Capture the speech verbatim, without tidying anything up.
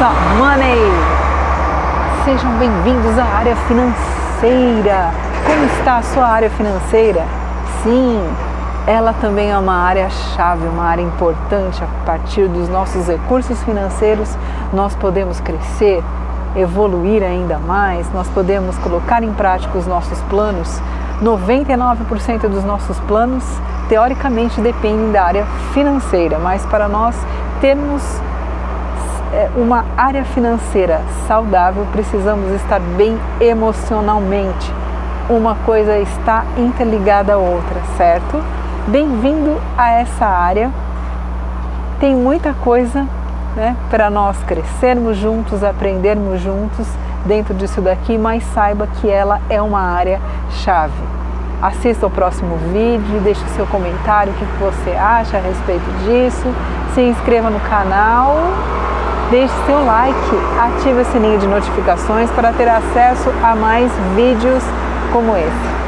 Some Money! Sejam bem-vindos à área financeira. Como está a sua área financeira? Sim, ela também é uma área-chave, uma área importante. A partir dos nossos recursos financeiros, nós podemos crescer, evoluir ainda mais, nós podemos colocar em prática os nossos planos. noventa e nove por cento dos nossos planos, teoricamente, dependem da área financeira, mas para nós termos uma área financeira saudável, precisamos estar bem emocionalmente. Uma coisa está interligada à outra, certo? Bem-vindo a essa área. Tem muita coisa, né, para nós crescermos juntos, aprendermos juntos dentro disso daqui, mas saiba que ela é uma área-chave. Assista ao próximo vídeo, deixe seu comentário, o que você acha a respeito disso, se inscreva no canal, deixe seu like, ative o sininho de notificações para ter acesso a mais vídeos como esse.